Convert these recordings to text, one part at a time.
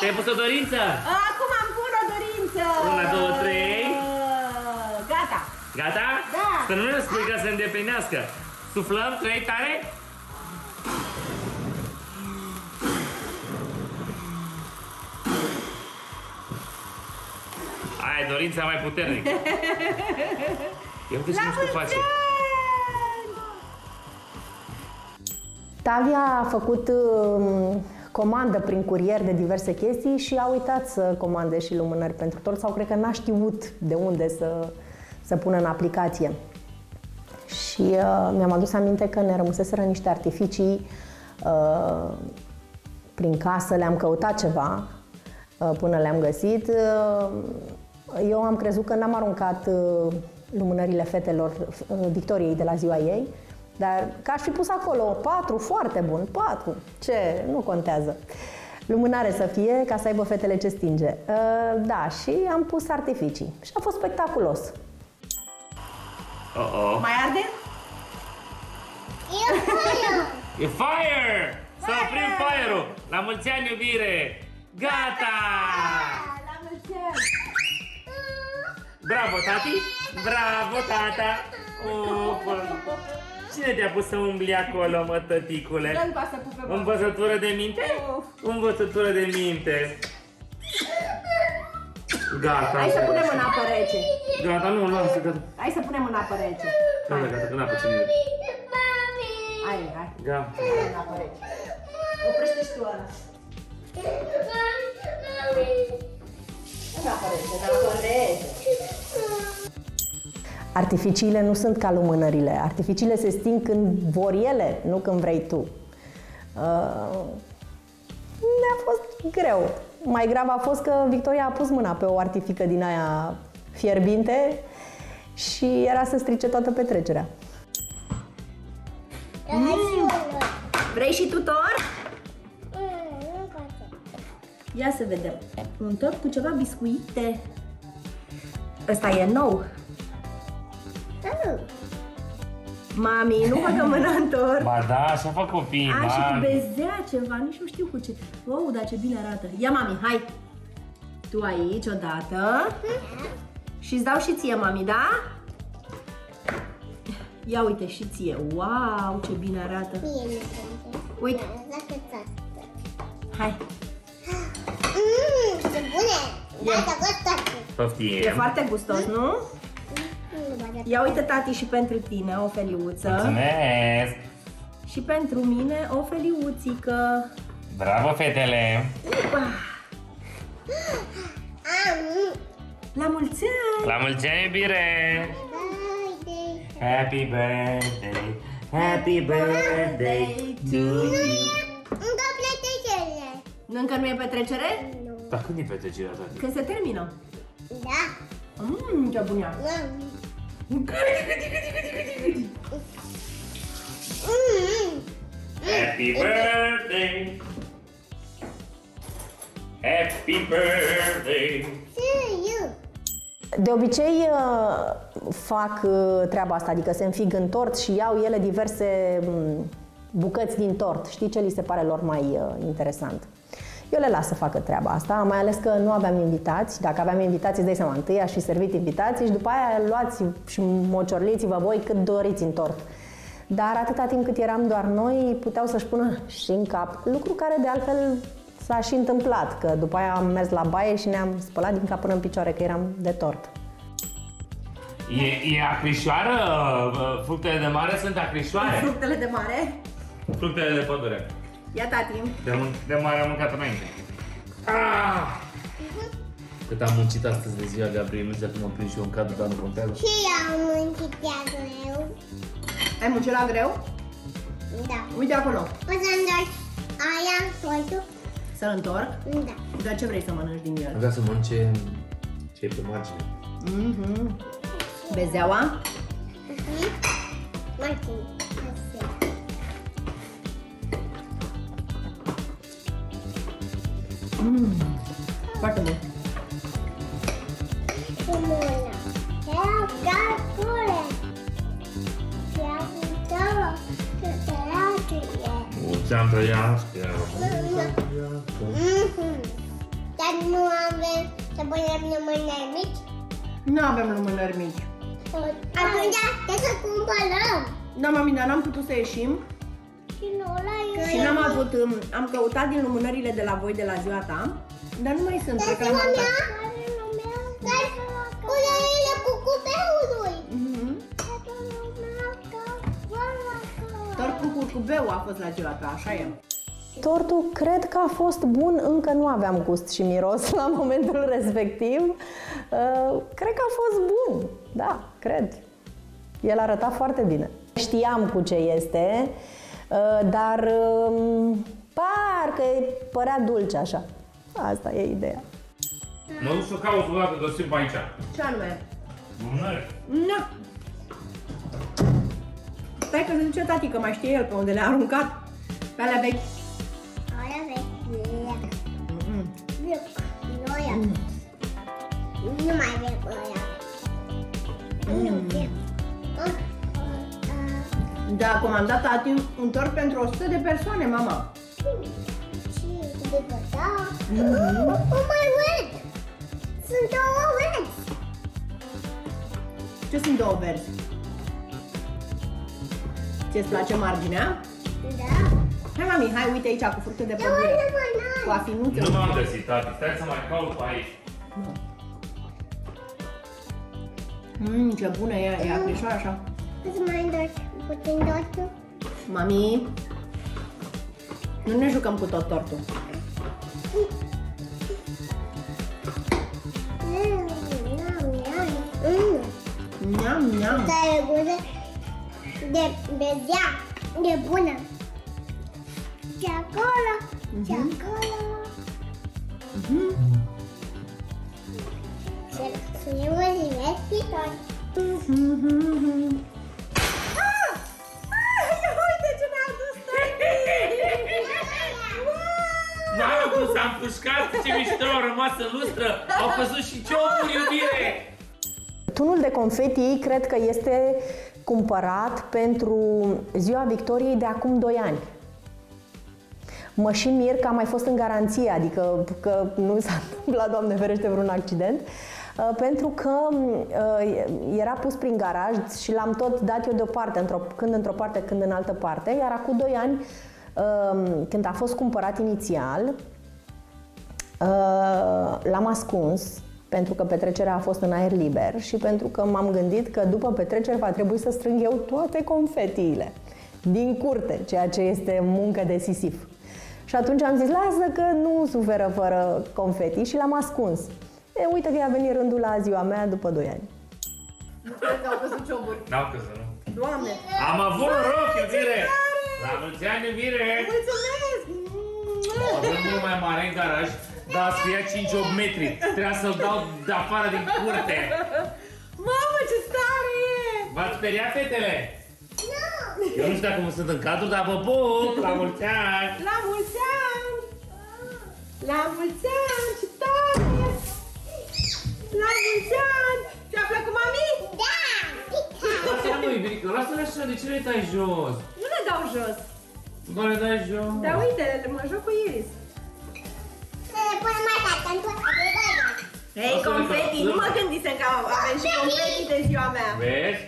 Te-ai pus o dorință? Acum am pus o dorință! 1, 2, 3. Gata! Gata? Da! Să nu ne spui ca să îndeplinească. Suflăm 3 tare? Aia e dorința mai puternică. Eu uite ce mișto face. Tavia a făcut comandă prin curier de diverse chestii și a uitat să comande și lumânări pentru tort sau cred că n-a știut de unde să pună în aplicație. Și mi-am adus aminte că ne rămăseseră niște artificii prin casă, le-am căutat ceva până le-am găsit. Eu am crezut că n-am aruncat lumânările fetelor Victoriei de la ziua ei, dar că aș fi pus acolo 4, foarte bun, 4, ce, nu contează. Lumânare să fie, ca să aibă fetele ce stinge. Da, și am pus artificii și a fost spectaculos. Mai arde? E fire! E fire! Să oprim fire-ul! La mulți ani, iubire! Gata! La mulți ani! Bravo, tati! Bravo, tata! Cine te-a pus să umbli acolo, mă, tăticule? Învățătură de minte? Învățătură de minte! Gata! Hai să punem în apă rece! Gata, nu, lasă, gata! Hai să punem în apă rece! Gata, gata, că n-a pus nimic! Hai! Gata! În apă rece! Oprește și tu ăla! În apă rece, în apă rece! Artificiile nu sunt ca lumânările. Artificiile se sting când vor ele, nu când vrei tu. Mi-a fost greu. Mai grav a fost că Victoria a pus mâna pe o artifică din aia fierbinte și era să strice toată petrecerea. Vrei și tu tort? Ia să vedem. Un tort cu ceva biscuite. Ăsta e nou. Mami, nu băgă mâna în tort. Ba da, așa fac copiii, A, și cu mami. bezea ceva, nici nu știu cu ce. Wow, dar ce bine arată. Ia, mami, hai. Tu aici odată. Și îți dau și ție, mami, da? Ia uite și ție. Wow, ce bine arată. Uite. Hai. Ce bune! Gata, gata! Poftim. E foarte gustos, nu? Ia uite, tati, și pentru tine o feliuță. Mulțumesc! Și pentru mine o feliuțică. Bravo, fetele! La mulți ani! La mulți ani, iubire! Happy birthday! Happy birthday to you! Încă petrecere! Încă nu e petrecere? Nu. Dar când e petrecerea, tati? Când se termină. Da. Ce bună! Happy birthday! Happy birthday! De obicei fac treaba asta, adică se înfig în tort și iau ele diverse bucăți din tort. Știi ce li se pare lor mai interesant? Eu le las să facă treaba asta, mai ales că nu aveam invitați. Dacă aveam invitați, îți dai seama, întâi aș fi servit invitații și după aia luați și mociorliți-vă voi cât doriți în tort. Dar atâta timp cât eram doar noi, puteau să-și pună și în cap. Lucru care de altfel s-a și întâmplat, că după aia am mers la baie și ne-am spălat din cap până în picioare, că eram de tort. E acrișoară? Fructele de mare sunt acrișoare? Fructele de mare. Fructele de pădure. Ia, tati. De mare am mâncat înainte. Cât am muncit astăzi de ziua Gabriel, nu știu cum am prins și eu în cadru, dar nu contează. Și eu am muncit la greu. Ai muncit la greu? Da. Uite acolo. O să întorc aia, tortul. Să-l întorc? Da. Dar ce vrei să mănânci din el? Am vrea să mănânc ce e pe margine. Bezeaua? Martin. Foarte bun. Mulți ani trăiască! Dar nu avem să punem lumânări mici? Nu avem lumânări mici. Atunci trebuie să cumpărăm. Da, mami, dar n-am putut să ieșim. Și nu la Și n-am avut, am căutat din lumânările de la voi de la ziua ta, dar nu mai sunt. Dar cred că le-am ziua mea? aruncat. Dar culerile cu cubeului. Doar cu curcubeu a fost la ziua ta, așa e. Tortul cred că a fost bun, încă nu aveam gust și miros la momentul respectiv. Cred că a fost bun, da, cred. El arăta foarte bine. Știam cu ce este, dar parcă părea dulce așa. Asta e ideea. Mă duc să caut o dată, găsim pe aici. Ce anume? Lumânări. Nu. Stai că se duce tati, că mai știe el pe unde le-a aruncat. Pe alea vechi. Aia vechi. Loia. Nu mai vrem loia. Nu vrem. Da, comandat tati un tort pentru 100 de persoane, mama. Și de da. Oh my word! Sunt două verzi. Ce sunt două verzi? Ți-ți place marginea? Da. Hai, mami, hai, uite aici cu fructe de pădure. Cu afinuțe. Nu m-am găsit, tati. Stai să mai caut pe aici. Ce bună e acrișoară așa. Îți mai întorci puțin tortul? Mami, nu ne jucăm cu tot tortul. Miam, miam. Care gură de zea, de bună. Și acolo, și acolo. Să ne văzim pitor. Uite ce ne-a adus Mamă, cum s-a împușcat, ce mișto, au rămas în lustră, au căzut și ciocuri, iubire! Tunul de confeti cred că este cumpărat pentru Ziua Victoriei de acum 2 ani. Mă și mir că a mai fost în garanție, adică că nu s-a întâmplat, Doamne ferește, vreun accident, pentru că era pus prin garaj și l-am tot dat eu deoparte, când într-o parte, când în altă parte, iar acum 2 ani, când a fost cumpărat inițial, l-am ascuns, pentru că petrecerea a fost în aer liber și pentru că m-am gândit că după petrecere va trebui să strâng eu toate confetiile din curte, ceea ce este muncă de sisif. Și atunci am zis, lasă că nu suferă fără confeti și l-am ascuns. E, uite că i-a venit rândul la ziua mea după 2 ani. Nu cred că au căzut cioburi. N-au căzut, nu. Doamne! Am avut noroc, iubire! La mulți ani, iubire! Mulțumesc! Avem mult mai mare în garaj, dar spia 5-8 metri. Trebuia să-l dau de afară din curte. Mamă, ce stare e! V-ați speriat, fetele? Eu nu știu dacă sunt în cadru, dar vă pup! La mulți ani! La mulți ani! La mulți ani! Ce tare! La mulți ani! Ți-a plăcut, mami? Da! Lasă-le, mă, iubirică, lasă-le așa, de ce le dai jos? Nu le dau jos. Nu le dai jos? Dar uite, mă joc cu Iris. Să le punem mai tare, pentru că Hei, confeti! Nu mă gândisem că avem și confeti de ziua mea. Vezi?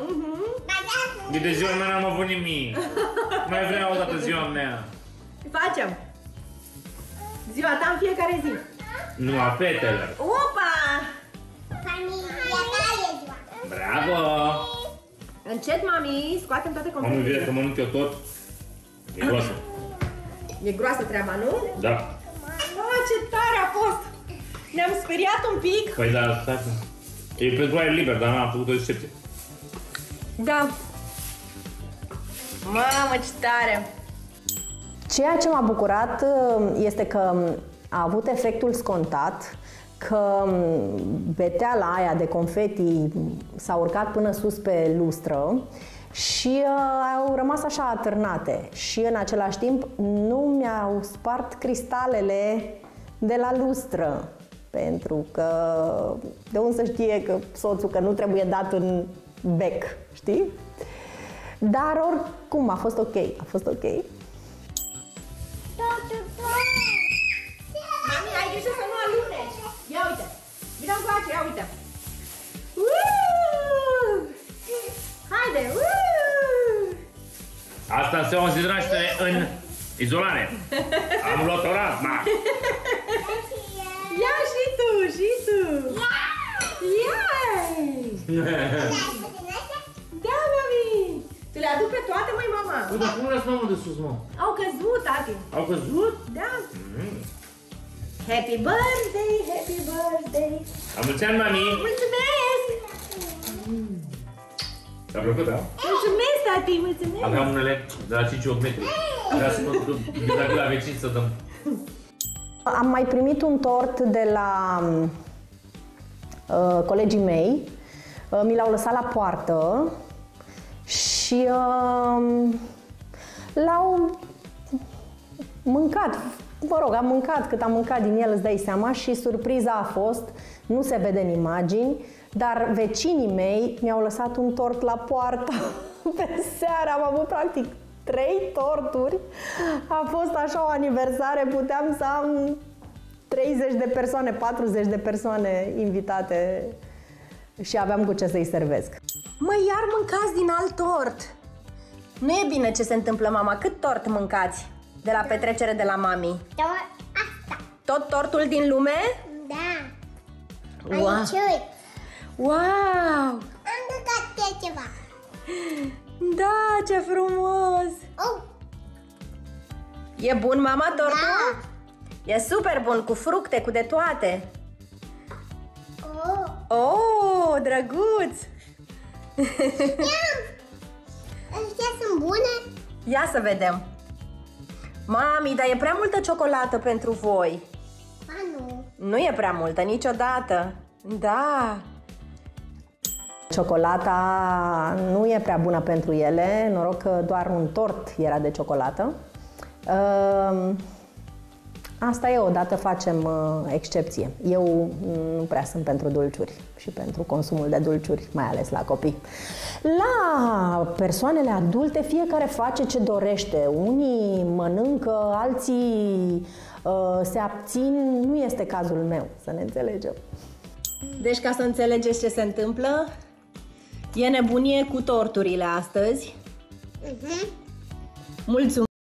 De ziua mea n-am avut nimic. Mai vreau o dată ziua mea. Facem. Ziua ta în fiecare zi. Nu, a fetelor. Opa! familia ta e ziua. Bravo! Încet, mami, scoatem toate Am confetiile. iubire că mănânc eu tot. E groasă. E groasă treaba, nu? Da. Ah, ce tare a fost! Ne-am speriat un pic. Păi da, stai. E pentru aer liber, dar n-am făcut o excepție. Da. Mamă, ce tare! Ceea ce m-a bucurat este că a avut efectul scontat, că beteala aia de confeti s-a urcat până sus pe lustră și au rămas așa atârnate. Și în același timp nu mi-au spart cristalele de la lustră, pentru că de unde să știe că soțul că nu trebuie dat în bec, știi? Dar oricum a fost ok, a fost ok. Mami, ai grijă să să nu aluneci. Ia uite. Vino încoace, ia uite. Haide. Asta înseamnă zi de naștere în izolare. Am luat o razna. Ia și tu, și tu. Ia. Da, mami. Tu le aduc pe toate, măi, mama. Dar cum las mamă de sus, mă? Au căzut, tati. Au căzut? Da. Happy birthday, happy birthday. La mulți ani, mami. Mulțumesc. Ți-a plăcut, da? Mulțumesc, tati, mulțumesc. Aveam unele de la 5 metri. Vreau să mă duc la vecini să dăm. Am mai primit un tort de la colegii mei. Mi l-au lăsat la poartă și l-au mâncat. Mă rog, am mâncat cât am mâncat din el, îți dai seama, și surpriza a fost, nu se vede în imagini, dar vecinii mei mi-au lăsat un tort la poartă pe seară. Am avut practic 3 torturi. A fost așa o aniversare, puteam să am 30 de persoane, 40 de persoane invitate și aveam cu ce să-i servesc. Măi, iar mâncați din alt tort. Nu e bine ce se întâmplă, mama. Cât tort mâncați de la petrecere de la mami? Asta. Tot tortul din lume? Da. Wow. Aici, uite. Wow! Am gătat pe ceva. Da, ce frumos! Oh, E bun, mama, tortul? da. E super bun, cu fructe, cu de toate. Oh. Oh, drăguț! Astea sunt bune? Ia să vedem. Mami, dar e prea multă ciocolată pentru voi. Ba nu. Nu e prea multă niciodată. Da. Ciocolata nu e prea bună pentru ele, noroc că doar un tort era de ciocolată. Asta e, odată facem excepție. Eu nu prea sunt pentru dulciuri și pentru consumul de dulciuri, mai ales la copii. La persoanele adulte, fiecare face ce dorește. Unii mănâncă, alții se abțin. Nu este cazul meu, să ne înțelegem. Deci, ca să înțelegeți ce se întâmplă, e nebunie cu torturile astăzi. Mulțumesc!